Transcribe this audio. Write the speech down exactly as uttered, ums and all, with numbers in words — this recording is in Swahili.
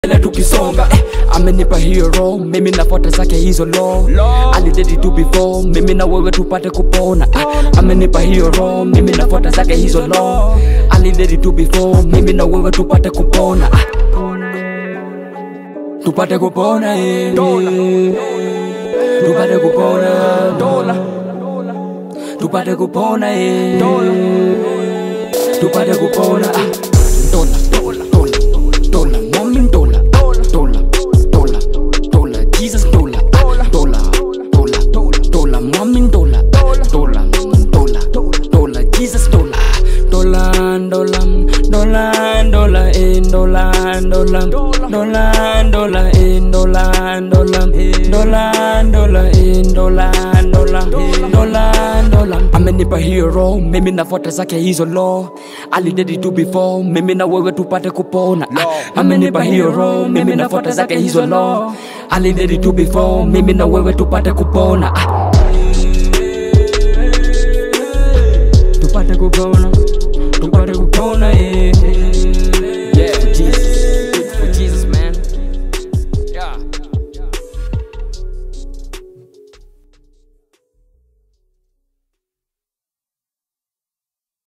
Ele tukisonga eh, amenipa hero, mimi nafuata zake hizo law. Alidedi do before, mimi na wewe tupate kupona. ah, Amenipa hero, mimi nafuata zake hizo law. Alidedi do before, mimi na wewe tupate kupona. ah, Tupate kupona eh. Tupate kupona dola. Tupate kupona eh. Tupate kupona ah. Dola, dola, dola, dola, woman dola, dola, dola, dola, Jesus dola, dola, dola, dola, woman dola, dola, dola, dola, Jesus dola, dola, dola, dola, dola, in dola, dola, dola, dola, in dola, dola, dola, dola, in dola, dola, dola, dola. Amenipa hero, mimi nafuata zake hizo law. Alidedi do before, mimi na wewe tupate kupona. Amenipa hero, mimi nafuata zake hizo law. Alidedi do before, mimi na wewe tupate kupona. Tupate kupona.